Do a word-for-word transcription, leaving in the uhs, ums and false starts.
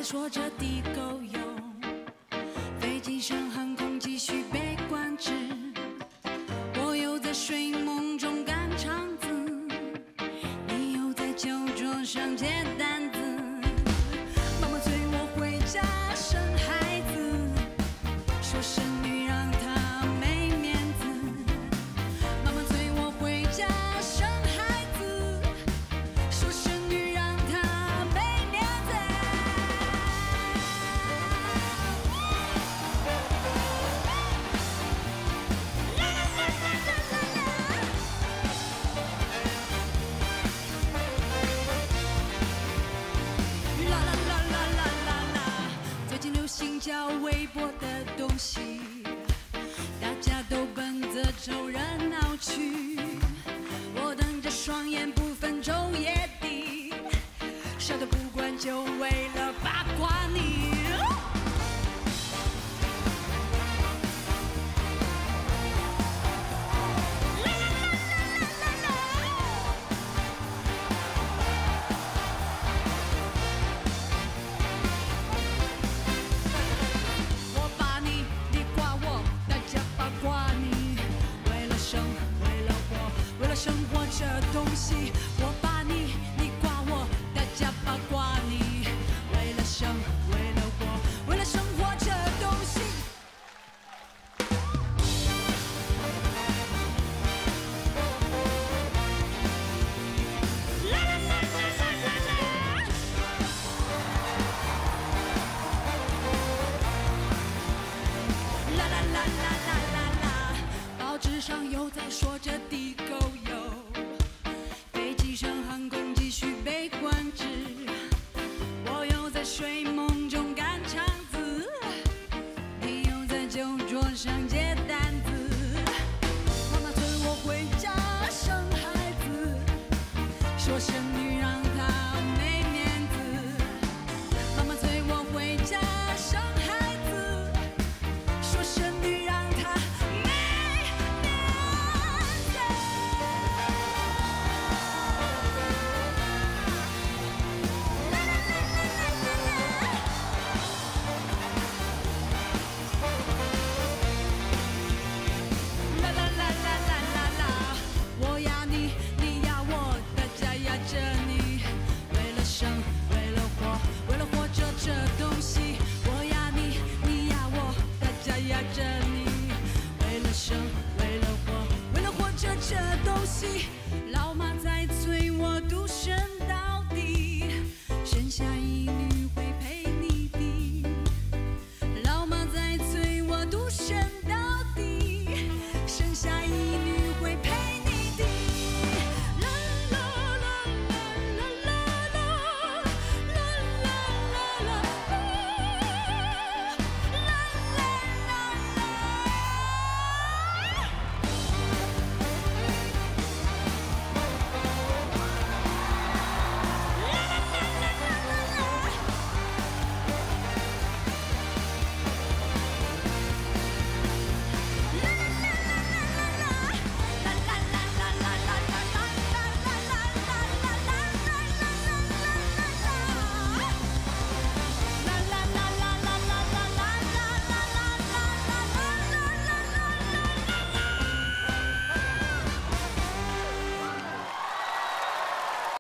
说着地够用，飞机上航空继续被关制，我又在睡梦中赶场子，你又在酒桌上接单子。妈妈催我回家生孩子，说生女让她没面子。妈妈催我回家生孩子，说生女让她没面子。啦啦啦啦啦啦啦。啦啦啦啦啦啦啦，最近流行叫微博的东西，大家都奔着凑热闹去。我瞪着双眼不分昼夜地，啥都不管，就为了八卦你。啦啦啦啦啦啦啦。我把你，你挂我，大家八卦你。为了生，为了活，为了生活这东西。我把你，你挂我，大家八卦你。为了生，为了活，为了生活这东西。啦啦啦啦啦啦啦。啦啦啦啦啦啦啦，报纸上又在说着地沟油，飞机上航空继续被关制，我又在睡梦中赶场子，你又在酒桌上接单子。妈妈催我回家生孩子，说生女让她没面子。妈妈催我回家生孩子，说生女让她没面子。啦啦啦啦啦啦啦。啦啦啦啦啦啦啦，我呀你。